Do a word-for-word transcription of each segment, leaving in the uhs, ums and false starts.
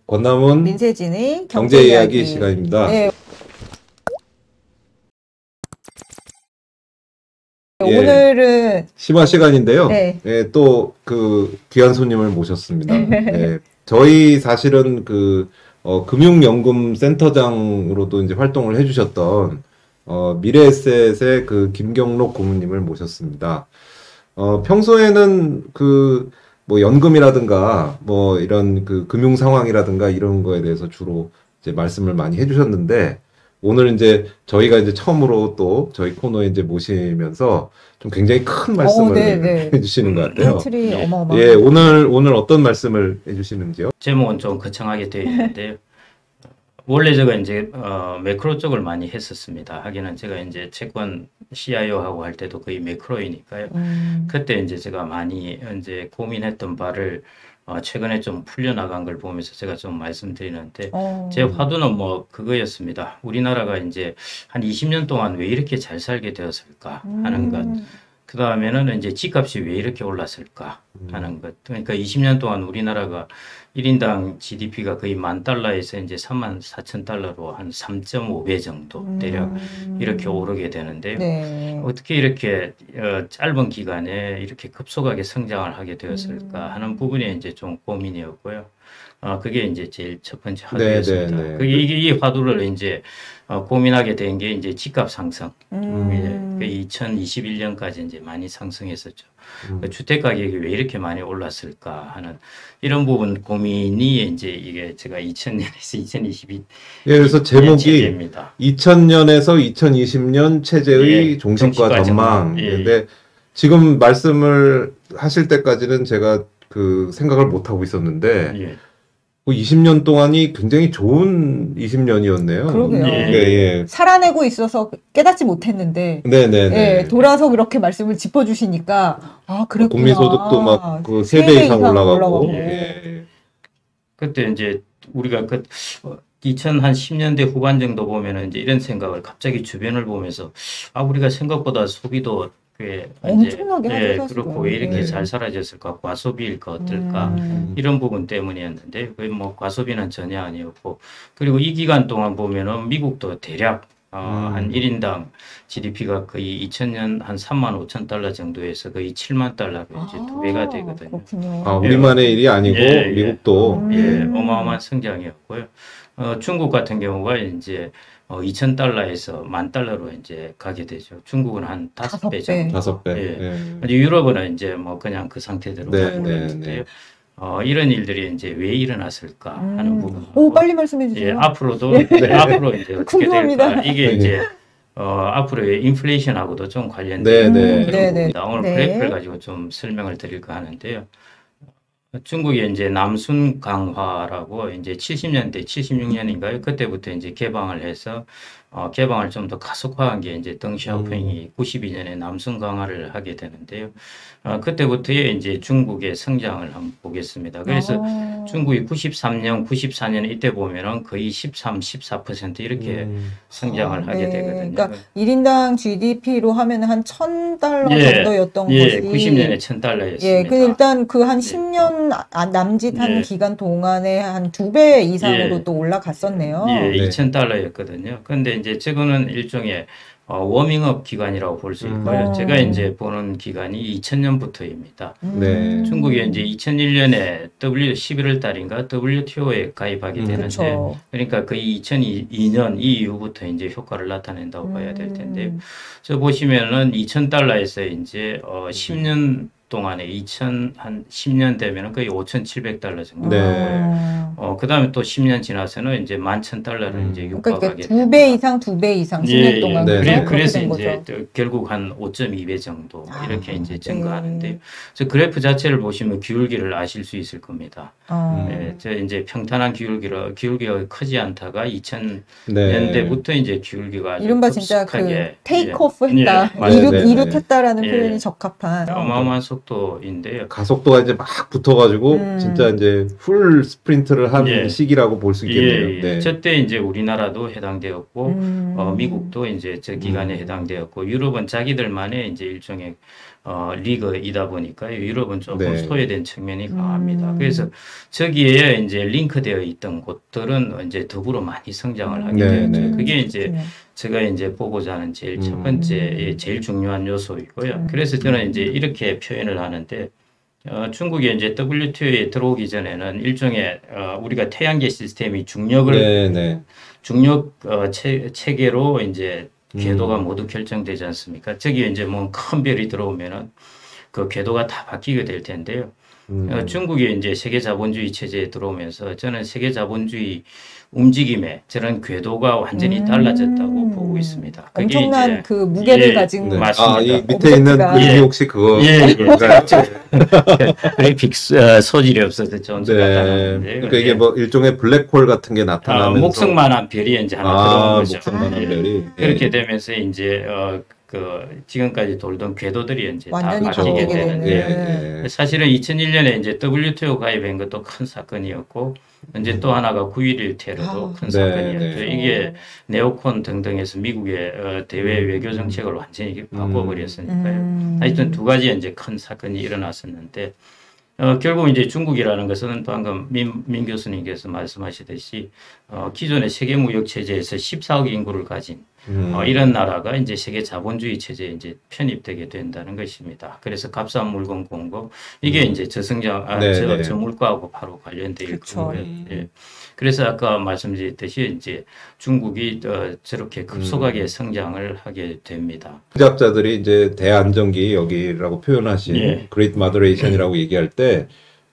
권남훈 민세진의 경제 이야기 시간입니다. 네. 예, 오늘은 심화 시간인데요. 네. 예, 또 그 귀한 손님을 모셨습니다. 예, 저희 사실은 그 어, 금융연금 센터장으로도 이제 활동을 해주셨던 어, 미래에셋의 그 김경록 고문님을 모셨습니다. 어, 평소에는 그 뭐 연금이라든가 뭐 이런 그 금융 상황이라든가 이런 거에 대해서 주로 이제 말씀을 많이 해주셨는데 오늘 이제 저희가 이제 처음으로 또 저희 코너에 이제 모시면서 좀 굉장히 큰 말씀을 어, 네, 네. 해주시는 것 같아요. 타이틀이 예. 어마어마. 예, 오늘 오늘 어떤 말씀을 해주시는지요? 제목은 좀 거창하게 되어 있는데요. 원래 제가 이제 어, 매크로 쪽을 많이 했었습니다. 하기는 제가 이제 채권 씨아이오하고 할 때도 거의 매크로이니까요. 음. 그때 이제 제가 많이 이제 고민했던 바를 어, 최근에 좀 풀려나간 걸 보면서 제가 좀 말씀드리는데 어. 제 화두는 뭐 그거였습니다. 우리나라가 이제 한 이십 년 동안 왜 이렇게 잘 살게 되었을까 하는 것. 음. 그 다음에는 이제 집값이 왜 이렇게 올랐을까 하는 것. 그러니까 이십 년 동안 우리나라가 일 인당 지디피가 거의 만 달러에서 이제 삼만 사천 달러로 한 삼 점 오 배 정도 대략 음. 이렇게 오르게 되는데요. 네. 어떻게 이렇게 어, 짧은 기간에 이렇게 급속하게 성장을 하게 되었을까 하는 부분이 이제 좀 고민이었고요. 어, 그게 이제 제일 첫 번째 화두였습니다. 네, 네, 네. 그게 이게 이 화두를 이제 어, 고민하게 된 게 이제 집값 상승. 음. 예, 그 이천이십일 년까지 이제 많이 상승했었죠. 음. 그 주택 가격이 왜 이렇게 많이 올랐을까 하는 이런 부분 고민이 이제 이게 제가 이천 년에서 이천이십이 예, 그래서 제목이 체제입니다. 이천 년에서 이천이십 년 체제의 예, 종식과 종식과 전망. 전망. 예, 근데 지금 말씀을 하실 때까지는 제가 그 생각을 못 하고 있었는데 예. 그 이십 년 동안이 굉장히 좋은 이십 년이었네요. 그러게요. 예. 예. 살아내고 있어서 깨닫지 못했는데 네네네. 예, 돌아서 그렇게 말씀을 짚어주시니까 아 그랬구나. 국민소득도 막 그 세 세 배 배 이상 이상 올라가고. 올라가고. 예. 그때 이제 우리가 그 이천십 년대 후반 정도 보면은 이제 이런 생각을 갑자기 주변을 보면서 아 우리가 생각보다 소비도 꽤 엄청나게 이제, 하죠, 예, 사실은. 그렇고 왜 이렇게 네. 잘 사라졌을까 과소비일까 어떨까 음. 이런 부분 때문이었는데 거의 뭐 과소비는 전혀 아니었고 그리고 이 기간 동안 보면은 미국도 대략 어, 음. 한 일 인당 지디피가 거의 이천 년 한 삼만 오천 달러 정도에서 거의 칠만 달러로 이제 두 배가 되거든요. 그렇군요. 아, 우리만의 일이 아니고 예, 예. 미국도. 음. 예, 어마어마한 성장이었고요. 어, 중국 같은 경우가 이제 어, 이천 달러에서 만 달러로 이제 가게 되죠. 중국은 한 다섯 배 다섯 배. 정도. 다섯 배. 예. 예. 이제 유럽은 이제 뭐 그냥 그 상태대로 네, 가고 네, 있는데요. 네. 어, 이런 일들이 이제 왜 일어났을까 하는 음. 부분. 오 빨리 말씀해 주세요. 예, 앞으로도 네, 앞으로 이제 어떻게 궁금합니다. 될까? 이게 네. 이제 어, 앞으로의 인플레이션하고도 좀 관련된 네, 네. 음, 네, 네. 부분입니다. 오늘 네. 그래프를 가지고 좀 설명을 드릴까 하는데요. 중국의 이제 남순 강화라고 이제 칠십 년대, 칠십육 년인가요? 그때부터 이제 개방을 해서 어, 개방을 좀 더 가속화한 게 이제 덩샤오핑이 구십이 년에 남순 강화를 하게 되는데요. 어, 그때부터의 이제 중국의 성장을 한번 보겠습니다. 그래서 아. 중국이 구십삼 년, 구십사 년 이때 보면은 거의 십삼, 십사 퍼센트 이렇게 음. 성장을 아, 하게 네. 되거든요. 그러니까 일 인당 지디피로 하면 한 천 달러 예, 정도였던 예, 것이 구십 년에 천 달러였습니다. 예, 그 일단 그 한 예. 십 년 아- 남짓 한 예. 기간 동안에 한 두 배 이상으로 예. 또 올라갔었네요. 예, 네. 이천 달러였거든요. 그런데 이제 저거는 일종의 어, 워밍업 기간이라고 볼 수 있고요. 음. 제가 이제 보는 기간이 이천 년부터입니다. 음. 네. 중국이 이제 이천일 년에 W 십일월 달인가 더블유티오에 가입하게 음. 되는데, 그렇죠. 그러니까 거의 이천이 년 이후부터 이제 효과를 나타낸다고 봐야 될 텐데요. 음. 저 보시면은 이천 달러에서 이제 어, 십 년 동안에 이천 한 십 년 되면은 거의 오천칠백 달러 정도 네. 나오고요. 아. 어, 그 다음에 또 십 년 지나서는 이제 만 천 달러를 음. 이제 그러니까 육박하게 이게 두 배 됩니다. 이상, 두 배 이상 십 예, 년 예. 동안 네, 그래서 네. 그렇게 그래서 된 이제 거죠. 또 결국 한 오 점 이 배 정도 이렇게 아, 이제 네. 증가하는데요. 그래서 그래프 자체를 보시면 기울기를 아실 수 있을 겁니다. 아. 예, 저 이제 평탄한 기울기로 기울기가 크지 않다가 이천 네. 년대부터 이제 기울기가 아주 이른바 진짜 그 급속하게, 테이크오프 예, 했다, 예, 맞아요. 이륙, 네, 네. 이륙했다라는 예. 표현이 적합한. 어마어마한 속도인데요. 가속도가 이제 막 붙어가지고 음. 진짜 이제 풀 스프린트를 한 비슷한 예. 시기라고 볼 수 있겠네요. 예, 예. 네. 저때 이제 우리나라도 해당되었고, 음. 어, 미국도 이제 저 기간에 음. 해당되었고, 유럽은 자기들만의 이제 일종의 어, 리그이다 보니까요. 유럽은 조금 네. 소외된 측면이 강합니다. 음. 그래서 저기에 이제 링크되어 있던 곳들은 이제 더불어 많이 성장을 하게 네, 되었죠. 네. 그게 이제 그렇군요. 제가 이제 보고자 하는 제일 첫 음. 번째, 예, 제일 중요한 요소이고요. 음. 그래서 저는 이제 이렇게 표현을 하는데, 어, 중국이 이제 더블유티오에 들어오기 전에는 일종의 어, 우리가 태양계 시스템이 중력을 네, 네. 중력 어, 체, 체계로 이제 궤도가 음. 모두 결정되지 않습니까? 저기 이제 뭐 큰 별이 들어오면은 그 궤도가 다 바뀌게 될 텐데요. 음. 어, 중국이 이제 세계 자본주의 체제에 들어오면서 저는 세계 자본주의 움직임에 저런 궤도가 완전히 음. 달라졌다고 보고 있습니다. 그게 엄청난 이제 그 무게를 예, 가진 네. 맞습니다. 아, 이 밑에 있는 오브젝트가. 그림이 예. 혹시 그거 예, 예. 그건가요? 그래픽 어, 소질이 없어서 좀 네. 간단한데 그러니까 이게 뭐 일종의 블랙홀 같은 게 아, 나타나면서 목성만한 별이 이제 하나 아, 들어온 거죠. 목성만한 예. 별이 그렇게 예. 되면서 이제 어, 그 지금까지 돌던 궤도들이 이제 다 완전히 바뀌게 바뀌게 되는데 되는. 예, 사실은 이천일 년에 이제 더블유티오 가입한 것도 큰 사건이었고 이제 또 하나가 구일일 테러도 아, 큰 네, 사건이었죠. 네. 이게 네오콘 등등에서 미국의 어, 대외 음. 외교 정책을 완전히 바꿔버렸으니까요. 음. 하여튼 두 가지 이제 큰 사건이 일어났었는데 어, 결국 이제 중국이라는 것은 방금 민, 민 교수님께서 말씀하시듯이 어, 기존의 세계 무역 체제에서 십사억 인구를 가진 음. 어, 이런 나라가 이제 세계 자본주의 체제에 이제 편입되게 된다는 것입니다. 그래서 값싼 물건 공급 이게 음. 이제 저성장 아, 네, 저, 네. 저물가하고 바로 관련되어 그쵸. 있고요. 예. 그래서 아까 말씀드렸듯이 이제 중국이 어, 저렇게 급속하게 음. 성장을 하게 됩니다. 학자들이 이제 대안정기 여기라고 표현하신 예. Great Moderation이라고 얘기할 때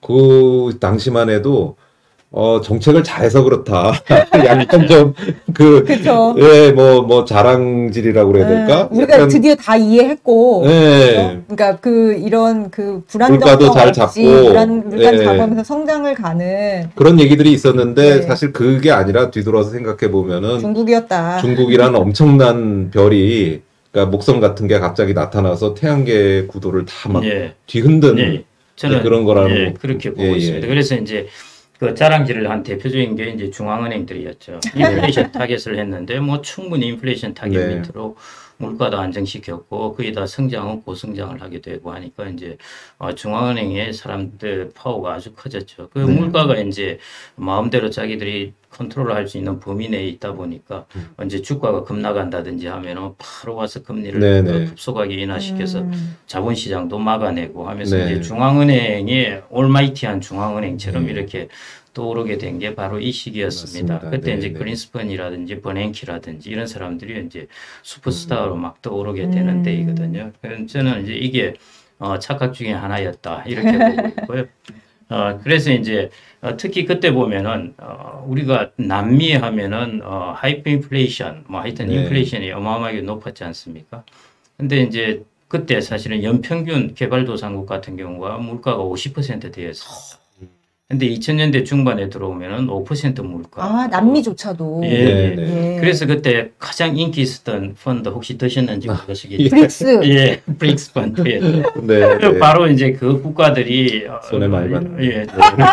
그 당시만 해도 어 정책을 잘해서 그렇다. 약간 좀그 그렇죠. 예, 뭐, 뭐, 자랑질이라고 그래야 될까? 네, 우리가 약간, 드디어 다 이해했고, 예. 그렇죠? 그러니까 그 이런 그 물가도 불안정성 잘 없이 잡고, 불안, 물가 예. 잡으면서 성장을 가는 그런 얘기들이 있었는데, 네. 사실 그게 아니라 뒤돌아서 생각해 보면은, 중국이었다. 중국이란 엄청난 별이, 그러니까 목성 같은 게 갑자기 나타나서 태양계 구도를 다 막 예. 뒤흔든 네, 저는 그런 거라는 예, 거. 그렇게 보고 예, 예. 있습니다. 그래서 이제 그 자랑질을 한 대표적인 게 이제 중앙은행들이었죠. 인플레이션 타겟을 했는데 뭐 충분히 인플레이션 타겟 네. 밑으로 물가도 안정시켰고 거기다 성장은 고성장을 하게 되고 하니까 이제 어, 중앙은행의 사람들 파워가 아주 커졌죠. 그 네. 물가가 이제 마음대로 자기들이 컨트롤할 수 있는 범위 내에 있다 보니까 음. 이제 주가가 급락한다든지 하면은 바로 와서 금리를 네, 네. 어, 급속하게 인하시켜서 음. 자본시장도 막아내고 하면서 네. 이제 중앙은행의 올마이티한 중앙은행처럼 네. 이렇게 떠오르게 된 게 바로 이 시기였습니다. 맞습니다. 그때 네, 이제 네. 그린스펀이라든지 버냉키라든지 이런 사람들이 이제 슈퍼스타로 막 떠오르게 되는 음. 때이거든요. 그래서 저는 이제 이게 어, 착각 중에 하나였다 이렇게 보고 있고요. 어, 그래서 이제 어, 특히 그때 보면은 어, 우리가 남미 하면은 어, 하이퍼 인플레이션 뭐 하여튼 네. 인플레이션이 어마어마하게 높았지 않습니까? 근데 이제 그때 사실은 연평균 개발도상국 같은 경우가 물가가 오십 퍼센트 되었습니다. 근데 이천 년대 중반에 들어오면은 오 퍼센트 물가. 아, 남미조차도. 예, 네, 예. 네. 예. 그래서 그때 가장 인기 있었던 펀드 혹시 드셨는지 모르시겠지만 브릭스. 예, 브릭스 펀드였죠. 네, 네. 바로 이제 그 국가들이 어, 손해 많이 봤네. 예,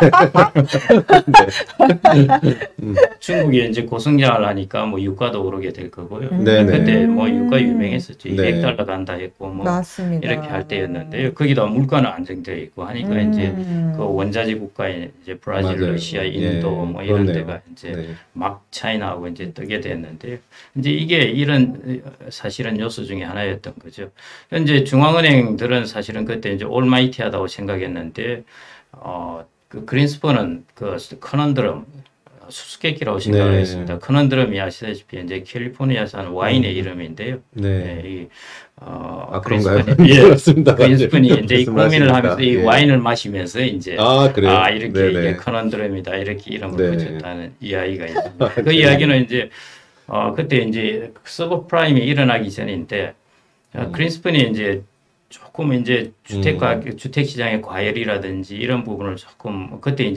음. 중국이 이제 고성장을 하니까 뭐 유가도 오르게 될 거고요. 음. 네, 네. 그때 뭐 유가 유명했었죠. 네. 이백 달러 간다 했고 뭐 맞습니다. 이렇게 할 때였는데요. 거기다 물가는 안정되어 있고 하니까 음. 이제 그 원자재 국가인 이제 브라질, 맞아요. 러시아, 인도 예, 뭐 이런 그렇네요. 데가 이제 네. 막 차이나하고 이제 뜨게 됐는데요. 이제 이게 이런 사실은 요소 중에 하나였던 거죠. 현재 중앙은행들은 사실은 그때 이제 올마이티하다고 생각했는데 어, 그 그린스펀은 그 커넌드럼 수수께끼라고 생각을 네. 했습니다. 커넌드럼이 아시다시피 이제 캘리포니아산 와인의 음. 이름인데요. 네. 네, 이, 어, 아, 그런가요? 그린스펀이, 예, 그렇습니다. 그린스펀이 이제 이 고민을 말씀하시니까. 하면서 이 예. 와인을 마시면서 이제 아, 그래요? 아, 이렇게 네네. 이게 커넌드럼이다 이렇게 이름을 네. 붙였다는 이야기가 있습니다. 그 네. 이야기는 이제 어, 그때 이제 서브프라임이 일어나기 전인데 어, 음. 그린스펀이 이제 조금 이제 주택가 음. 주택 시장의 과열이라든지 이런 부분을 조금 그때 이제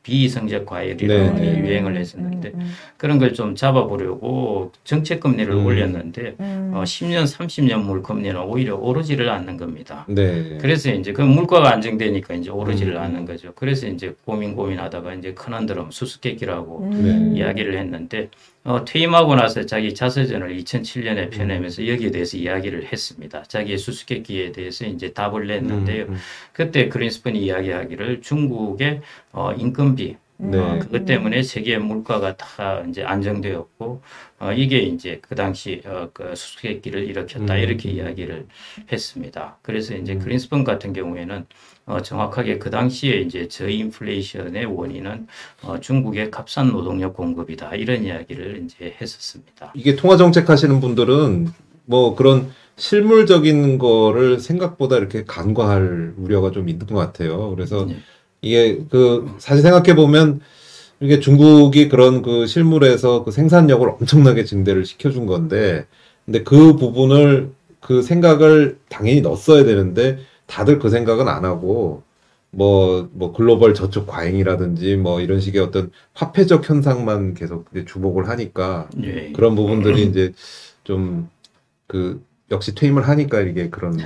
비이성적 과열이라고 네, 네. 유행을 했었는데 음, 음, 그런 걸 좀 잡아보려고 정책 금리를 음. 올렸는데 음. 어, 십 년, 삼십 년 물 금리는 오히려 오르지를 않는 겁니다. 네. 그래서 이제 그 물가가 안정되니까 이제 오르지를 음. 않는 거죠. 그래서 이제 고민 고민하다가 이제 큰언더럼 수수께끼라고 음. 이야기를 했는데 어, 퇴임하고 나서 자기 자서전을 이천칠 년에 펴내면서 여기에 대해서 이야기를 했습니다. 자기의 수수께끼에 대해서 이제 답을 냈는데요. 음, 음. 그때 그린스펀이 이야기하기를 중국의 어, 인건비 음. 네. 어, 그것 때문에 세계 물가가 다 이제 안정되었고 어, 이게 이제 그 당시 어, 그 수수께끼를 일으켰다 음. 이렇게 이야기를 했습니다. 그래서 이제 음. 그린스펀 같은 경우에는 어, 정확하게 그 당시에 이제 저인플레이션의 원인은 어, 중국의 값싼 노동력 공급이다 이런 이야기를 이제 했었습니다. 이게 통화 정책 하시는 분들은 뭐 그런 실물적인 거를 생각보다 이렇게 간과할 우려가 좀 있는 것 같아요. 그래서 네. 이게 그 사실 생각해 보면 이게 중국이 그런 그 실물에서 그 생산력을 엄청나게 증대를 시켜준 건데, 근데 그 부분을 그 생각을 당연히 넣었어야 되는데 다들 그 생각은 안 하고 뭐 뭐 글로벌 저축 과잉이라든지 뭐 이런 식의 어떤 화폐적 현상만 계속 이제 주목을 하니까 네. 그런 부분들이 이제 좀 그 역시 퇴임을 하니까 이게 그런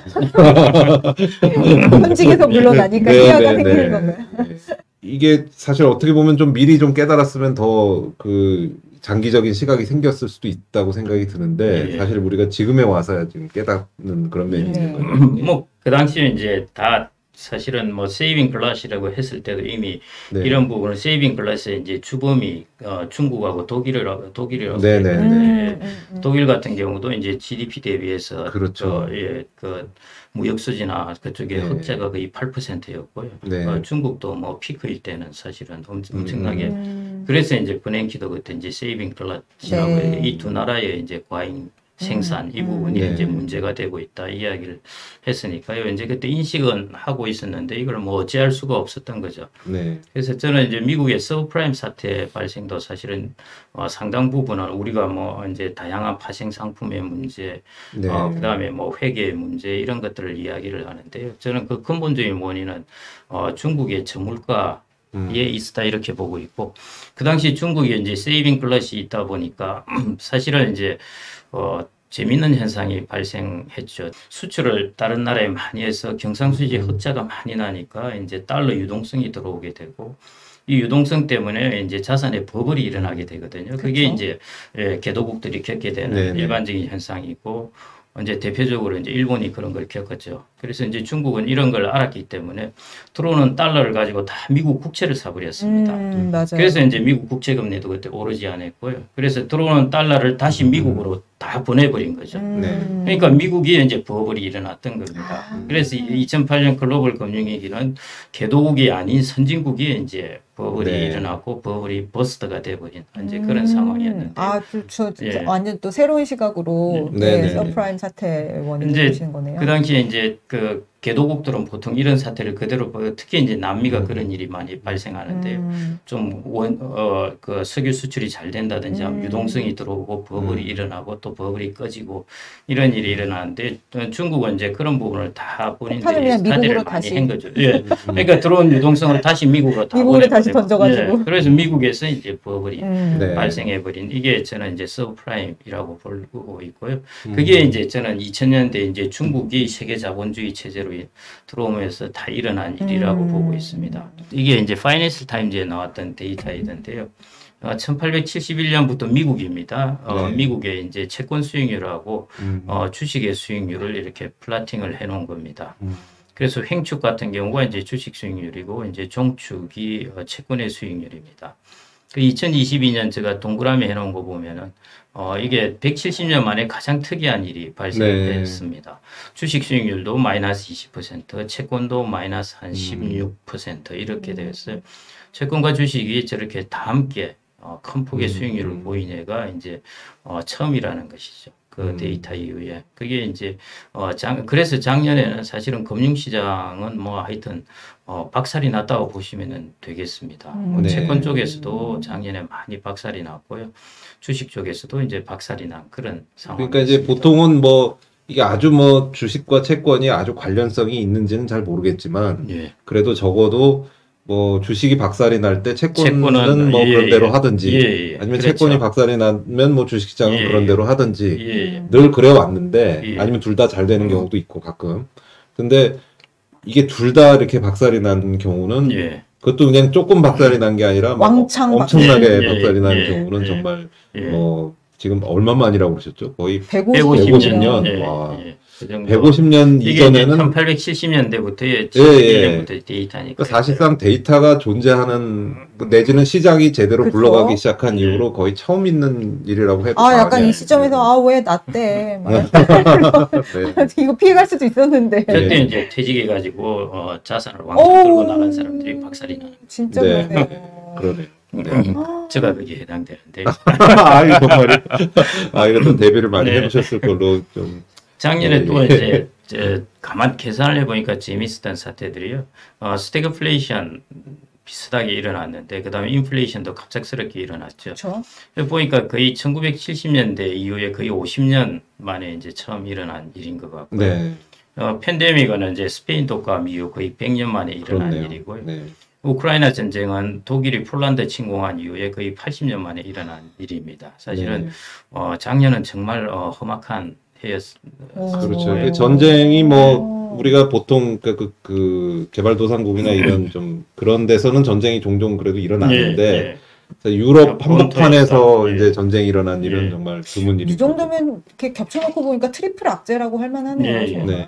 현직에서 물러나니까 네, 희화가 네, 생기는 네. 건가요? 네. 이게 사실 어떻게 보면 좀 미리 좀 깨달았으면 더 그 장기적인 시각이 생겼을 수도 있다고 생각이 드는데 예. 사실 우리가 지금에 와서야 지금 깨닫는 그런 면이 네. 있는 거죠. 뭐 그 당시에 이제 다 사실은 뭐 세이빙 클래스라고 했을 때도 이미 네. 이런 부분을 세이빙 클래스의 이제 주범이 어, 중국하고 독일이라고 독일이라고 네, 네, 했는데 음, 음, 음. 독일 같은 경우도 이제 지디피 대비해서 그렇죠. 그, 예, 그 무역 수지나 그쪽에 네. 흑자가 거의 팔 퍼센트였고요. 네. 어, 중국도 뭐 피크일 때는 사실은 엄, 엄청나게 음. 그래서 이제 버냉키도 그때 이제 세이빙 클래스라고 네. 이 두 나라의 이제 과잉 생산 이 음, 부분이 네. 이제 문제가 되고 있다 이야기를 했으니까요. 이제 그때 인식은 하고 있었는데 이걸 뭐 어찌할 수가 없었던 거죠. 네. 그래서 저는 이제 미국의 서브프라임 사태 발생도 사실은 어, 상당 부분은 우리가 뭐 이제 다양한 파생 상품의 문제, 네. 어, 그다음에 뭐 회계의 문제 이런 것들을 이야기를 하는데요. 저는 그 근본적인 원인은 어, 중국의 저물가 음. 예, 있다 이렇게 보고 있고 그 당시 중국에 이제 세이빙 클래스 있다 보니까 사실은 이제 어, 재밌는 현상이 발생했죠. 수출을 다른 나라에 많이 해서 경상수지 흑자가 많이 나니까 이제 달러 유동성이 들어오게 되고 이 유동성 때문에 이제 자산의 버블이 일어나게 되거든요. 그게 그렇죠. 이제 예, 개도국들이 겪게 되는 네네. 일반적인 현상이고 이제 대표적으로 이제 일본이 그런 걸 겪었죠. 그래서 이제 중국은 이런 걸 알았기 때문에 들어오는 달러를 가지고 다 미국 국채를 사버렸습니다. 음, 맞아요. 그래서 이제 미국 국채 금리도 그때 오르지 않았고요. 그래서 들어오는 달러를 다시 미국으로 다 보내버린 거죠. 음. 네. 그러니까 미국이 이제 버블이 일어났던 겁니다. 아. 그래서 이천팔 년 글로벌 금융위기는 개도국이 아닌 선진국이 이제 버블이 네. 일어났고 버블이 버스트가 돼버린 이제 그런 상황이었는데. 아, 저, 저, 저 예. 완전 또 새로운 시각으로 네, 네, 네, 서프라임 사태 원인을 이제 보시는 거네요. 그 당시에 이제 그 개도국들은 보통 이런 사태를 그대로 보- 특히 이제 남미가 음. 그런 일이 많이 발생하는데요. 음, 좀 원, 어, 그 석유 수출이 잘 된다든지 하면 음. 유동성이 들어오고 버블이 음. 일어나고 또 버블이 꺼지고 이런 일이 일어나는데 또 중국은 이제 그런 부분을 다 폭탄을 본인들이 그냥 스타디를 미국으로 많이 다시. 한 거죠. 예. 그러니까 들어온 유동성을 다시 미국으로 다 미국으로 다시 보내버리고. 던져가지고. 예. 그래서 미국에서 이제 버블이 음. 네. 발생해버린 이게 저는 이제 서브프라임이라고 보고 있고요. 음. 그게 이제 저는 이천 년대 이제 중국이 세계 자본주의 체제로 들어오면서 다 일어난 일이라고 음. 보고 있습니다. 이게 이제 파이낸셜 타임즈에 나왔던 데이터이던데요. 어, 천팔백칠십일 년부터 미국입니다. 어, 네. 미국의 이제 채권 수익률하고 음. 어, 주식의 수익률을 이렇게 플라팅을 해놓은 겁니다. 음. 그래서 횡축 같은 경우가 이제 주식 수익률이고 이제 종축이 어, 채권의 수익률입니다. 그 이천이십이 년 제가 동그라미 해놓은 거 보면은 어, 이게 백칠십 년 만에 가장 특이한 일이 발생했습니다. 주식 수익률도 마이너스 이십 퍼센트, 채권도 마이너스 한 십육 퍼센트 이렇게 되었어요. 채권과 주식이 저렇게 다 함께 어, 큰 폭의 음. 수익률을 보인 애가 이제 어, 처음이라는 것이죠. 그 음. 데이터 이후에 그게 이제 어, 장, 그래서 작년에는 사실은 금융시장은 뭐 하여튼 어, 박살이 났다고 보시면 되겠습니다. 뭐 음. 네. 채권 쪽에서도 작년에 많이 박살이 났고요. 주식 쪽에서도 이제 박살이 난 그런 상황. 그러니까 이제 보통은 뭐 이게 아주 뭐 주식과 채권이 아주 관련성이 있는지는 잘 모르겠지만 예, 그래도 적어도 뭐 주식이 박살이 날 때 채권은, 채권은 뭐 예, 그런 대로 예. 하든지 예, 예. 아니면 그렇죠. 채권이 박살이 나면 뭐 주식시장은 예, 그런 대로 하든지 예. 늘 그래 왔는데 예. 아니면 둘 다 잘 되는 음. 경우도 있고 가끔. 근데 이게 둘 다 이렇게 박살이 난 경우는 예. 그것도 그냥 조금 박살이 난 게 아니라 막 왕창 엄청나게 예, 예, 박살이 나는 예, 경우는 예. 정말 예. 뭐 지금 얼마만이라고 그러셨죠? 거의 백오십 백오십 년. 예, 와. 예. 그 정도. 백오십 년 이게 이전에는 천팔백칠십 년대부터의 예, 칠십일 예. 년부터 데이터니까. 그러니까 사실상 데이터가 존재하는 뭐 내지는 시장이 제대로 그쵸? 굴러가기 시작한 예. 이후로 거의 처음 있는 일이라고 해도 아, 약간 과언이 이 시점에서 아니에요. 아, 왜 났대. 막 네. 이거 피해갈 수도 있었는데. 예. 그때 이제 퇴직해가지고 어, 자산을 왕창 끌고 오, 나간 사람들이 박살이 나는. 진짜 네. 그러네요. 그러네요. 네. 제가 그게 해당되는데 아, 이거 정말요? 아, 이것도 대비를 많이 네. 해보셨을 걸로 좀. 작년에 예, 또 예. 이제 저, 가만 계산을 해보니까 재미있었던 사태들이요. 어, 스태그플레이션 비슷하게 일어났는데 그다음에 인플레이션도 갑작스럽게 일어났죠. 그렇죠. 보니까 거의 천구백칠십 년대 이후에 거의 오십 년 만에 이제 처음 일어난 일인 것 같고요. 네. 어, 팬데믹은 이제 스페인 독감 이후 거의 백 년 만에 일어난 그렇네요. 일이고요. 네. 우크라이나 전쟁은 독일이 폴란드 침공한 이후에 거의 팔십 년 만에 일어난 일입니다. 사실은 네. 어, 작년은 정말 어, 험악한 해였. 오. 그렇죠. 네. 그 전쟁이 뭐 우리가 보통 그, 그, 그 개발도상국이나 이런 좀 그런 데서는 전쟁이 종종 그래도 일어나는데 유럽 한복판에서 예. 이제 전쟁이 일어난 일은 예. 정말 드문 일이죠. 이 정도면 이렇게 겹쳐놓고 보니까 트리플 악재라고 할 만하네요. 예, 예. 정말.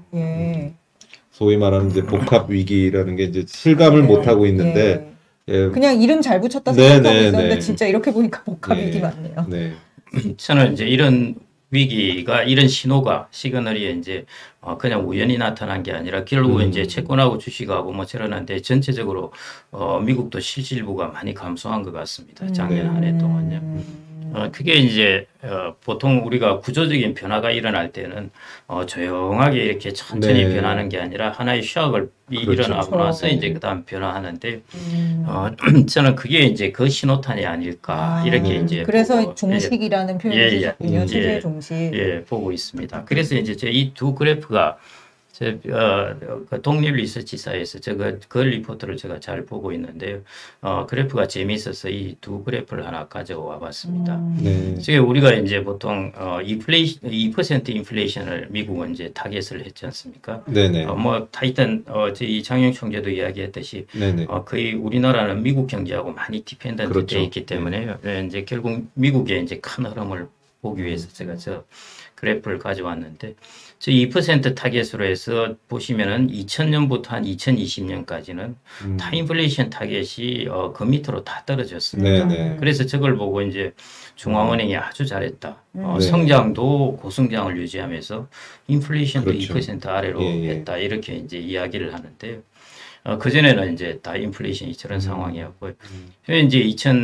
예. 소위 말하는 이제 복합 위기라는 게 이제 실감을 네. 못 하고 있는데 예. 그냥 이름 잘 붙였다 네, 생각하고 네, 있었는데 네. 진짜 이렇게 보니까 복합 예. 위기 맞네요. 네. 저는 이제 이런 위기가 이런 신호가 시그널이 이제 어 그냥 우연히 나타난 게 아니라 결국 음. 이제 채권하고 주식하고 뭐 저러는데 전체적으로 어 미국도 실질부가 많이 감소한 것 같습니다. 작년 한 해 동안요. 음. 어 그게 이제 어 보통 우리가 구조적인 변화가 일어날 때는 어 조용하게 이렇게 천천히 네. 변하는 게 아니라 하나의 슈악을 그렇죠. 일어나고 나서 네. 이제 그다음 변화하는데 음. 어 저는 그게 이제 그 신호탄이 아닐까 아, 이렇게 네. 이제 그래서 보고, 종식이라는 표현을 예, 예. 쓰셨군요. 음. 세계 예. 종식. 예, 보고 있습니다. 그래서 이제 제 이 두 그래프가 제 어, 그 독립 리서치사에서 제가 그 리포트를 제가 잘 보고 있는데요. 어, 그래프가 재미있어서 이 두 그래프를 하나 가져와 봤습니다. 음. 네. 지금 우리가 이제 보통 어, 인플레이션 이 퍼센트 인플레이션을 미국은 이제 타겟을 했지 않습니까? 네네. 어, 뭐 하여튼 어, 저희 장영 총재도 이야기했듯이 네네. 어, 거의 우리나라는 미국 경제하고 많이 디펜던트 그렇죠. 돼 있기 때문에 예, 이제 결국 미국의 이제 큰 흐름을 보기 위해서 제가 저 그래프를 가져왔는데 저 이 퍼센트 타겟으로 해서 보시면은 이천 년부터 한 이천이십 년까지는 음. 타인플레이션 타겟이 어, 그 밑으로 다 떨어졌습니다. 네네. 그래서 저걸 보고 이제 중앙은행이 아주 잘했다. 어, 음. 네. 성장도 고성장을 유지하면서 인플레이션도 그렇죠. 이 퍼센트 아래로 예, 예. 했다. 이렇게 이제 이야기를 하는데요. 어, 그전에는 이제 다 인플레이션이 저런 음. 상황이었고요. 음. 이제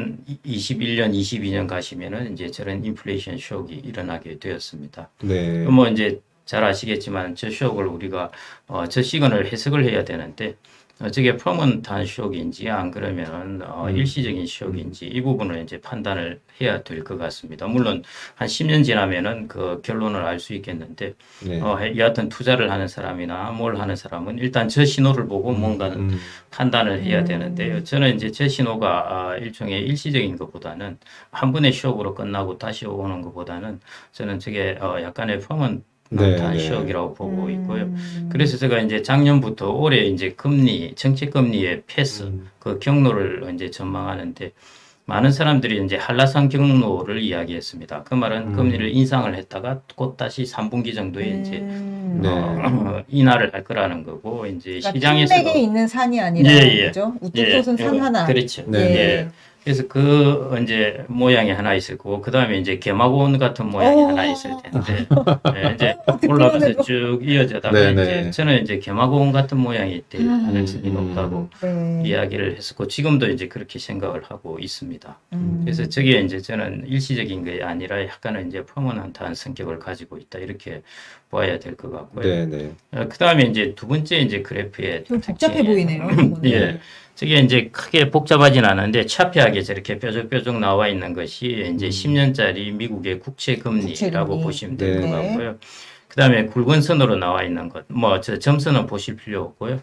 이천이십일 년, 이십이 년 가시면은 이제 저런 인플레이션 쇼크가 일어나게 되었습니다. 네. 뭐 이제 잘 아시겠지만 저 쇼크를 우리가 어, 저 시간을 해석을 해야 되는데 어, 저게 퍼먼트한 쇼크인지 안 그러면은 어, 음. 일시적인 쇼크인지 이 부분을 이제 판단을 해야 될 것 같습니다. 물론 한 십 년 지나면은 그 결론을 알 수 있겠는데 네. 어, 여하튼 투자를 하는 사람이나 뭘 하는 사람은 일단 저 신호를 보고 뭔가는 음. 판단을 해야 음. 되는데요. 저는 이제 저 신호가 아, 일종의 일시적인 것보다는 한 번의 쇼크로 끝나고 다시 오는 것보다는 저는 저게 어, 약간의 퍼먼트한 네, 네. 쇼크라고 보고 있고요. 음. 그래서 제가 이제 작년부터 올해 이제 금리, 정책 금리의 패스, 음. 그 경로를 이제 전망하는데 많은 사람들이 이제 한라산 경로를 이야기했습니다. 그 말은 음. 금리를 인상을 했다가 곧 다시 삼 분기 정도에 이제 음. 네. 어, 인하를 할 거라는 거고 이제 그러니까 시장에서도 핀백에 있는 산이 아니라 예, 예. 그죠? 우뚝 예, 솟은 산 예, 하나. 그렇죠. 네. 예. 예. 그래서 그 이제 모양이 하나 있을 거고 그 다음에 이제 개마고원 같은 모양이 오. 하나 있을 텐데 예, 이제 듣기만 올라가서 해도. 쭉 이어져다가 네, 네. 이제 저는 이제 개마고원 같은 모양이 될 음. 가능성이 음. 높다고 네. 이야기를 했었고 지금도 이제 그렇게 생각을 하고 있습니다. 음. 그래서 저게 이제 저는 일시적인 게 아니라 약간은 이제 퍼머넌트한 성격을 가지고 있다 이렇게 봐야 될 것 같고요. 네네. 어, 그 다음에 이제 두 번째 이제 그래프의 좀 복잡해 특징이- 보이네요. 이거는. 예. 저게 이제 크게 복잡하진 않은데 차피하게 저렇게 뾰족뾰족 나와 있는 것이 이제 음. 십 년짜리 미국의 국채 금리라고 국채금리. 보시면 될 것 네. 같고요. 그 다음에 굵은 선으로 나와 있는 것, 뭐 저 점선은 보실 필요 없고요.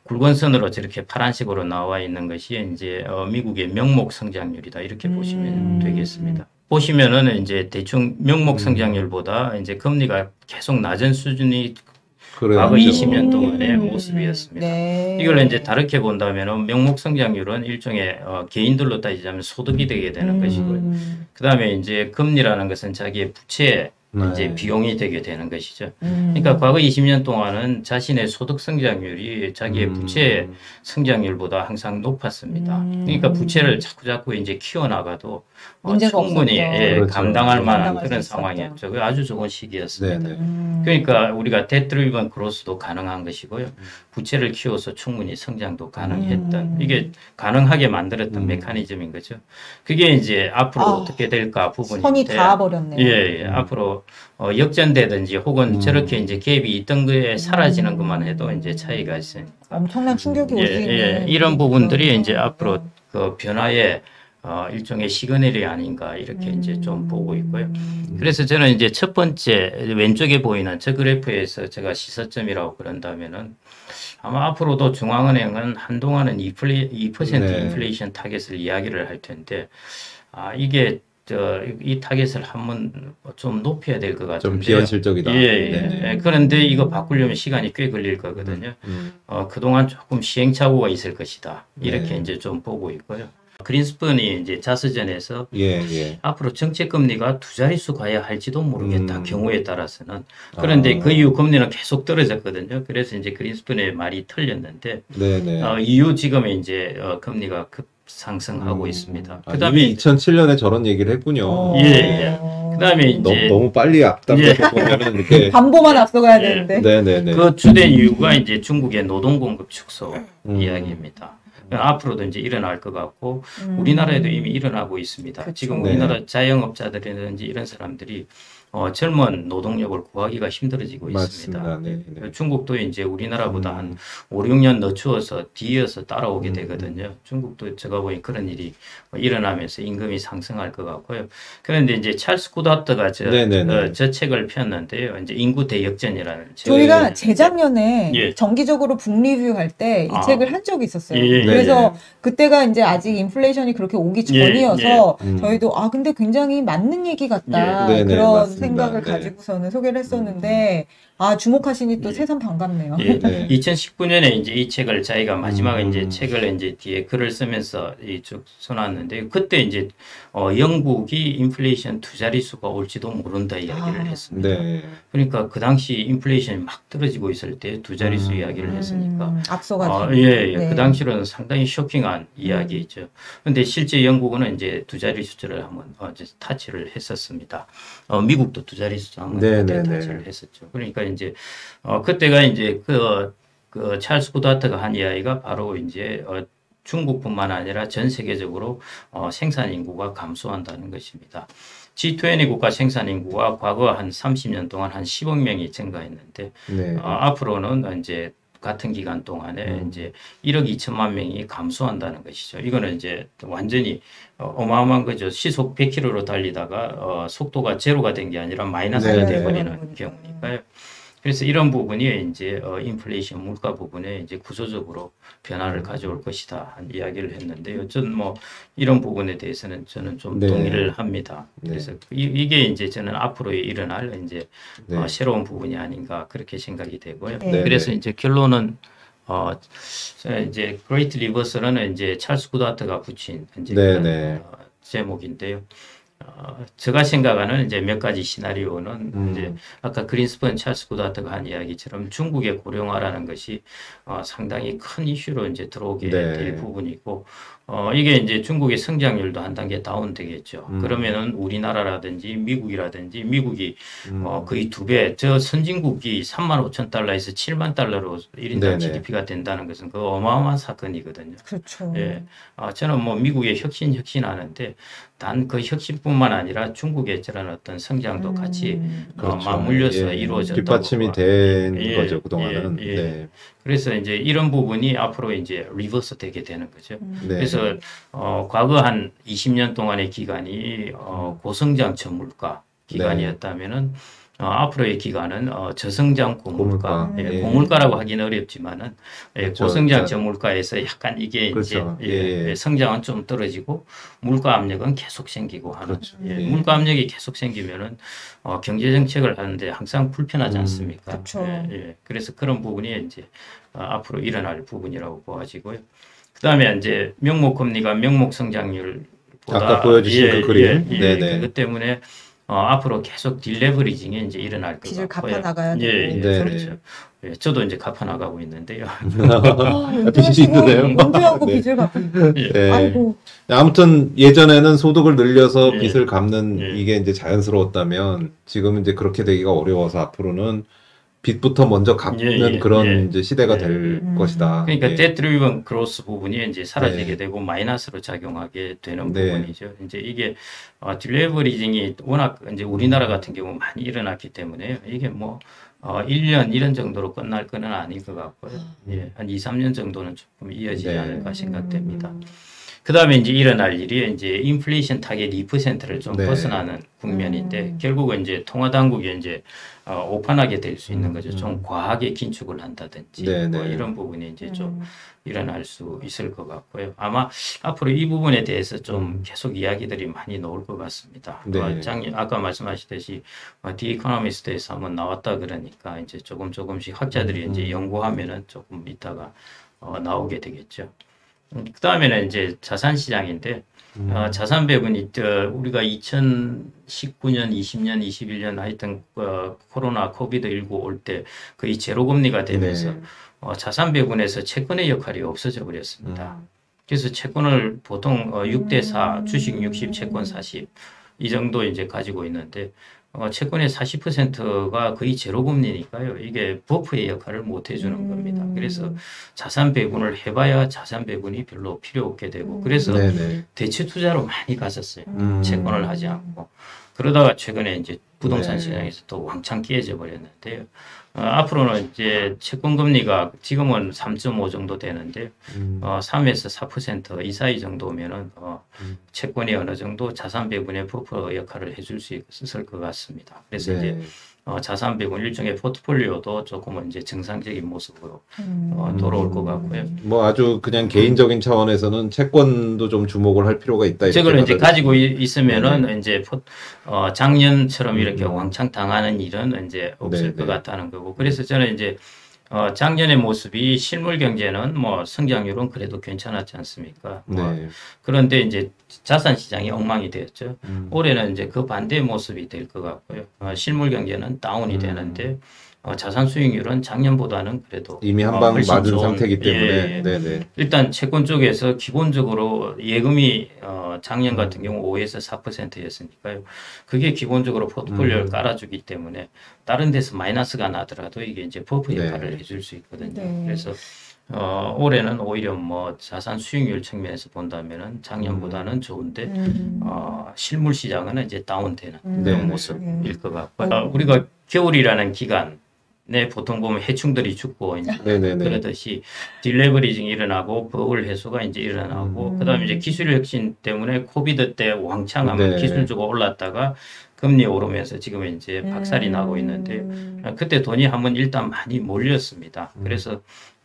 굵은 선으로 저렇게 파란색으로 나와 있는 것이 이제 어, 미국의 명목 성장률이다 이렇게 음. 보시면 되겠습니다. 보시면은 이제 대충 명목 성장률보다 이제 금리가 계속 낮은 수준이 그래요. 과거 그렇죠. 이십 년 동안의 음. 모습이었습니다. 네. 이걸 이제 다르게 본다면 명목 성장률은 일종의 어, 개인들로 따지자면 소득이 되게 되는 음. 것이고요. 그 다음에 이제 금리라는 것은 자기의 부채 네. 이제 비용이 되게 되는 것이죠. 음. 그러니까 과거 이십 년 동안은 자신의 소득 성장률이 자기의 음. 부채 성장률보다 항상 높았습니다. 음. 그러니까 부채를 자꾸 자꾸 이제 키워나가도 어, 문제가 충분히 없었죠. 예, 그렇죠. 감당할 만한 감당할 그런 수 있었죠. 상황이었죠. 그 아주 좋은 시기였습니다. 네네. 음. 그러니까 우리가 데트리번 그로스도 가능한 것이고요. 부채를 키워서 충분히 성장도 가능했던 음. 이게 가능하게 만들었던 음. 메커니즘인 거죠. 그게 이제 앞으로 아, 어떻게 될까 부분인데 선이 닿아버렸네요. 예, 예. 음. 앞으로 어, 역전되든지 혹은 음. 저렇게 이제 갭이 있던 거에 사라지는 음. 것만 해도 이제 차이가 있으니까 엄청난 충격이 올 수 예, 있는 예. 이런 부분들이 그런 이제 앞으로 상황이네요. 그 변화의 어, 일종의 시그널이 아닌가 이렇게 이제 좀 보고 있고요. 음. 그래서 저는 이제 첫 번째 왼쪽에 보이는 저 그래프에서 제가 시사점이라고 그런다면은 아마 앞으로도 중앙은행은 한동안은 이 퍼센트 네. 인플레이션 타겟을 이야기를 할 텐데 아 이게 저 이 타겟을 한번 좀 높여야 될 것 좀 같은데 비현실적이다. 예, 예. 네네. 예. 그런데 이거 바꾸려면 시간이 꽤 걸릴 거거든요. 음. 어, 그동안 조금 시행착오가 있을 것이다. 이렇게 네. 이제 좀 보고 있고요. 그린스펀이 이제 자서전에서 예, 예. 앞으로 정책 금리가 두 자릿수 가야 할지도 모르겠다. 음. 경우에 따라서는. 그런데 아. 그 이후 금리는 계속 떨어졌거든요. 그래서 이제 그린스펀의 말이 틀렸는데 네네. 어, 이후 지금 이제 어, 금리가 급 상승하고 음. 있습니다. 아, 그다음에 이미 이천칠 년에 저런 얘기를 했군요. 어. 예, 예. 그다음에 너무, 이제 너무 빨리 앞당겨서 보면은 이렇게. 반보만 앞서가야 예. 되는데. 네네네. 그 주된 이유가 이제 중국의 노동 공급 축소 음. 이야기입니다. 앞으로도 이제 일어날 것 같고 음. 우리나라에도 이미 일어나고 있습니다. 그쵸. 지금 네. 우리나라 자영업자들이라든지 이런 사람들이 어, 젊은 노동력을 구하기가 힘들어지고 있습니다. 맞습니다. 네, 네. 중국도 이제 우리나라보다 음. 한 오, 육 년 늦추어서 뒤이어서 따라오게 음. 되거든요. 중국도 제가 보니 그런 일이 일어나면서 임금이 상승할 것 같고요. 그런데 이제 찰스 구다트가 저, 네네네. 어, 저 책을 폈는데요. 이제 인구 대역전이라는 책을 저희가 재작년에 예. 정기적으로 북리뷰할 때 이 아. 책을 한 적이 있었어요. 예, 예, 그래서 예. 그때가 이제 아직 인플레이션이 그렇게 오기 예, 전이어서 예. 음. 저희도 아 근데 굉장히 맞는 얘기 같다 예. 네네, 그런 맞습니다. 생각을 네. 가지고서는 소개를 했었는데 아 주목하시니 또 예. 새삼 반갑네요. 예, 네. 이천십구 년에 이제 이 책을 자기가 마지막에 음. 이제 책을 이제 뒤에 글을 쓰면서 이쭉 써놨는데 그때 이제 어, 영국이 인플레이션 두 자릿수가 올지도 모른다 이야기를 아. 했습니다. 네. 그러니까 그 당시 인플레이션이 막 떨어지고 있을 때 두 자릿수 음. 이야기를 했으니까 음, 앞서가지고. 어, 예, 예. 네. 그 당시로는 상당히 쇼킹한 이야기죠. 근데 실제 영국은 이제 두 자릿수를 한번 어, 이제 타치를 했었습니다. 어, 미국도 두 자릿수 한번 네, 그때 네, 네. 타치를 했었죠. 그러니까 이제 어, 그때가 이제 그, 그 찰스 구다트가 한 이야기가 바로 이제 어, 중국뿐만 아니라 전 세계적으로 어, 생산 인구가 감소한다는 것입니다. 지 이십 국가 생산 인구가 과거 한 삼십 년 동안 한 십억 명이 증가했는데 네. 어, 앞으로는 이제 같은 기간 동안에 음. 이제 일억 이천만 명이 감소한다는 것이죠. 이거는 이제 완전히 어, 어마어마한 거죠. 시속 백 킬로미터로 달리다가 어, 속도가 제로가 된 게 아니라 마이너스가 네, 돼버리는 네. 경우니까요. 그래서 이런 부분이 이제 어, 인플레이션 물가 부분에 이제 구조적으로 변화를 가져올 것이다 한 이야기를 했는데요. 저는 뭐 이런 부분에 대해서는 저는 좀 네. 동의를 합니다. 네. 그래서 이, 이게 이제 저는 앞으로 일어날 이제 네. 어, 새로운 부분이 아닌가 그렇게 생각이 되고요. 네. 그래서 이제 결론은 어 이제 그레이트 리버설은 이제 찰스 구다트가 붙인 이제 네, 그런 네. 어, 제목인데요. 어, 제가 생각하는 이제 몇 가지 시나리오는 음. 이제 아까 그린스펀 찰스 구다트가 한 이야기처럼 중국의 고령화라는 것이 어, 상당히 큰 이슈로 이제 들어오게 네. 될 부분이고 어, 이게 이제 중국의 성장률도 한 단계 다운되겠죠. 음. 그러면은 우리나라라든지 미국이라든지 미국이 음. 어, 거의 두 배, 저 선진국이 삼만 오천 달러에서 칠만 달러로 일 인당 네네. 지디피가 된다는 것은 그 어마어마한 사건이거든요. 그렇죠. 예. 아, 저는 뭐 미국의 혁신 혁신하는데 단 그 혁신뿐만 아니라 중국의 저런 어떤 성장도 같이 음. 어, 그렇죠. 맞물려서 예. 이루어졌다고 뒷받침이 봐. 된 예, 거죠, 그동안은. 예, 예. 네. 그래서 이제 이런 부분이 앞으로 이제 리버스 되게 되는 거죠. 음. 네. 그래서 어, 과거 한 이십 년 동안의 기간이 어, 고성장 전물가 기간이었다면은 어, 앞으로의 기간은 어, 저성장 고물가, 고물가. 예, 예. 고물가라고 하기는 어렵지만은 예, 그렇죠. 고성장 자, 저물가에서 약간 이게 그렇죠. 이제 예, 예, 예. 예, 성장은 좀 떨어지고 물가 압력은 계속 생기고 하는 그렇죠. 예, 예. 물가 압력이 계속 생기면은 어, 경제 정책을 하는데 항상 불편하지 음, 않습니까? 그쵸. 예, 예. 그래서 그런 부분이 이제 어, 앞으로 일어날 부분이라고 보아지고요. 그다음에 이제 명목 금리가 명목 성장률보다 아까 보여주신 그 그림. 예, 예, 네네. 그것 때문에 어, 앞으로 계속 딜레버리징이 이제 일어날 것 빚을 같고요. 갚아 나가야 예, 되고. 예, 네네. 그렇죠. 예, 저도 이제 갚아 나가고 있는데요. 아, 빚이 은퇴하시고 있으세요? 은퇴하고 네. 빚을 갚고. 예, 네. 아이고. 아무튼 예전에는 소득을 늘려서 예. 빚을 갚는 예. 이게 이제 자연스러웠다면 지금은 이제 그렇게 되기가 어려워서 앞으로는 빚부터 먼저 갚는 예, 예, 그런 예. 이제 시대가 예. 될 음. 것이다. 그러니까 예. debt driven growth 부분이 이제 사라지게 네. 되고 마이너스로 작용하게 되는 네. 부분이죠. 이제 이게 어, 딜레버리징이 워낙 이제 우리나라 같은 경우 많이 일어났기 때문에 이게 뭐 어, 일 년 이런 정도로 끝날 거는 아닌 것 같고요. 예, 한 이, 삼 년 정도는 조금 이어지지 네. 않을까 생각됩니다. 음. 그 다음에 이제 일어날 일이 이제 인플레이션 타겟 이 퍼센트를 좀 네. 벗어나는 국면인데 음. 결국은 이제 통화 당국이 이제 어, 오판하게 될 수 있는 음, 거죠. 음. 좀 과하게 긴축을 한다든지 네, 뭐 네. 이런 부분이 이제 좀 음. 일어날 수 있을 것 같고요. 아마 앞으로 이 부분에 대해서 좀 음. 계속 이야기들이 많이 나올 것 같습니다. 네. 어, 장, 아까 말씀하셨듯이 어, 디 이코노미스트에서 한번 나왔다 그러니까 이제 조금 조금씩 학자들이 음. 이제 연구하면은 조금 이따가 어, 나오게 되겠죠. 음, 그 다음에는 이제 자산 시장인데 음. 어, 자산 배분이 저, 우리가 이천십구 년, 이십 년, 이십일 년 하여튼 어, 코로나 코비드 십구 올 때 거의 제로 금리가 되면서 네. 어, 자산 배분에서 채권의 역할이 없어져 버렸습니다. 음. 그래서 채권을 보통 어, 육 대 사, 음. 주식 육십, 채권 사십 이 정도 이제 가지고 있는데 어, 채권의 사십 퍼센트가 거의 제로 금리니까요. 이게 버프의 역할을 못 해주는 음. 겁니다. 그래서 자산 배분을 해봐야 자산 배분이 별로 필요 없게 되고 음. 그래서 네네. 대체 투자로 많이 갔었어요. 음. 채권을 하지 않고. 그러다가 최근에 이제 부동산 네. 시장에서 또 왕창 깨져 버렸는데요. 어, 앞으로는 이제 채권 금리가 지금은 삼 점 오 정도 되는데 음. 어, 삼에서 사 퍼센트 이 사이 정도면은 어, 음. 채권이 어느 정도 자산 배분의 버퍼 역할을 해줄 수 있을 것 같습니다. 그래서 네. 이제 어, 자산 배분 일종의 포트폴리오도 조금은 이제 정상적인 모습으로 음. 어, 돌아올 것 같고요. 뭐 아주 그냥 개인적인 차원에서는 채권도 좀 주목을 할 필요가 있다. 이렇게 저걸 이제 받아들이시면. 가지고 이- 있으면은 네네. 이제 포- 어, 작년처럼 이렇게 음. 왕창 당하는 일은 이제 없을 네네. 것 같다는 거고. 그래서 저는 이제 어, 작년의 모습이 실물 경제는 뭐 성장률은 그래도 괜찮았지 않습니까? 뭐 네. 그런데 이제 자산 시장이 엉망이 되었죠. 음. 올해는 이제 그 반대의 모습이 될 것 같고요. 어, 실물 경제는 다운이 음. 되는데 어, 자산 수익률은 작년보다는 그래도 이미 한 어, 방 훨씬 맞은 좋은- 상태이기 때문에. 예, 예. 네네. 일단 채권 쪽에서 기본적으로 예금이 어, 작년 음. 같은 경우 오에서 사 퍼센트였으니까요. 그게 기본적으로 포트폴리오를 음. 깔아주기 때문에 다른 데서 마이너스가 나더라도 이게 이제 버프 네. 역할을 해줄 수 있거든요. 네. 그래서 어, 올해는 오히려 뭐 자산 수익률 측면에서 본다면은 작년보다는 좋은데 음. 어, 실물 시장은 이제 다운되는 음. 그런 네네. 모습일 것 같고요. 음. 어, 우리가 겨울이라는 기간에 보통 보면 해충들이 죽고 이제 네네네. 그러듯이 딜레버리징이 일어나고 버블 해소가 이제 일어나고 음. 그다음에 이제 기술 혁신 때문에 코비드 때 왕창 하면 네. 기술주가 올랐다가 금리 오르면서 지금 이제 박살이 나고 있는데 음. 그때 돈이 한번 일단 많이 몰렸습니다. 음. 그래서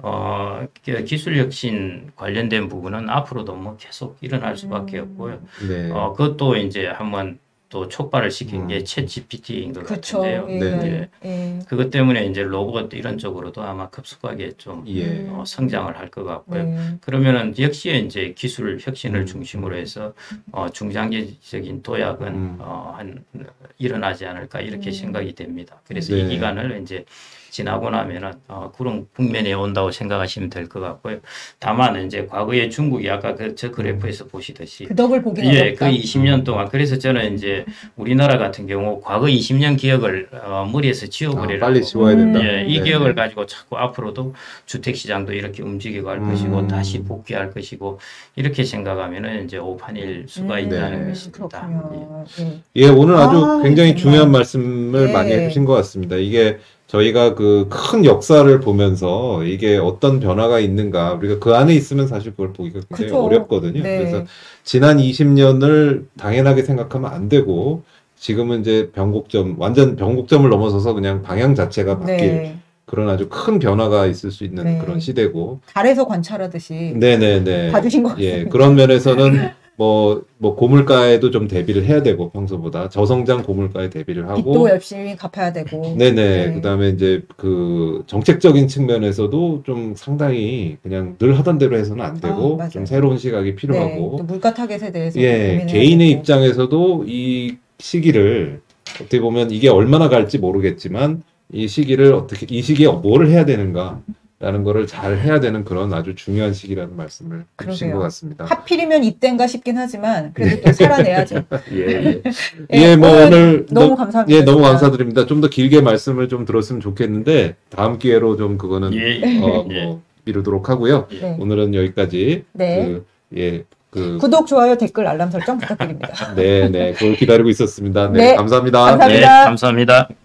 어, 기- 기술 혁신 관련된 부분은 앞으로도 뭐 계속 일어날 수밖에 음. 없고요. 네. 어, 그것도 이제 한번 또 촉발을 시킨 게 음. 챗 지피티인 것 그렇죠. 같은데요. 예. 네. 예. 그것 때문에 이제 로봇 이런 쪽으로도 아마 급속하게 좀 예. 어, 성장을 할 것 같고요. 네. 그러면은 역시 이제 기술 혁신을 음. 중심으로 해서 어, 중장기적인 도약은 음. 어, 한 일어나지 않을까 이렇게 음. 생각이 됩니다. 그래서 네. 이 기간을 이제 지나고 나면은 어, 그런 국면에 온다고 생각하시면 될 것 같고요. 다만 이제 과거에 중국이 아까 그 저 그래프에서 보시듯이 그 덕을 보기는 예, 어렵다. 그 이십 년 동안 그래서 저는 이제 우리나라 같은 경우 과거 이십 년 기억을 어, 머리에서 아, 지워버리라고 빨리 지워야 된다. 예, 이 네네. 기억을 가지고 자꾸 앞으로도 주택 시장도 이렇게 움직이고 할 음. 것이고 다시 복귀할 것이고 이렇게 생각하면은 이제 오판일 수가 음, 있다는 네. 것입니다. 그렇군요. 예. 예, 오늘 아주 아, 굉장히 정말. 중요한 말씀을 예. 많이 해주신 것 같습니다. 이게 저희가 그 큰 역사를 보면서 이게 어떤 변화가 있는가, 우리가 그 안에 있으면 사실 그걸 보기가 굉장히 그죠. 어렵거든요. 네. 그래서 지난 이십 년을 당연하게 생각하면 안 되고, 지금은 이제 변곡점, 완전 변곡점을 넘어서서 그냥 방향 자체가 바뀔 네. 그런 아주 큰 변화가 있을 수 있는 네. 그런 시대고. 달에서 관찰하듯이 네네네. 봐주신 것 같습니다. 예, 그런 면에서는 뭐, 뭐 고물가에도 좀 대비를 해야 되고 평소보다 저성장 고물가에 대비를 하고. 빚도 열심히 갚아야 되고. 네네. 네. 그다음에 이제 그 정책적인 측면에서도 좀 상당히 그냥 늘 하던 대로 해서는 안 아, 되고 맞아요. 좀 새로운 시각이 네. 필요하고. 또 물가 타겟에 대해서 예, 고민해야 개인의 되고. 입장에서도 이 시기를 어떻게 보면 이게 얼마나 갈지 모르겠지만 이 시기를 어떻게 이 시기에 뭘 해야 되는가라는 거를 잘 해야 되는 그런 아주 중요한 시기라는 말씀을 해주신 그러게요. 것 같습니다. 하필이면 이때인가 싶긴 하지만 그래도 또 살아내야죠. 예, 예. 예, 예, 뭐 오늘 너무 너- 감사합니다. 예, 너무 진짜. 감사드립니다. 좀 더 길게 말씀을 좀 들었으면 좋겠는데 다음 기회로 좀 그거는 예. 어, 예. 뭐 미루도록 하고요. 네. 오늘은 여기까지 네. 그, 예, 그 구독, 좋아요, 댓글, 알람 설정 부탁드립니다. 네, 네, 그걸 기다리고 있었습니다. 네, 네, 감사합니다. 감사합니다. 네, 감사합니다.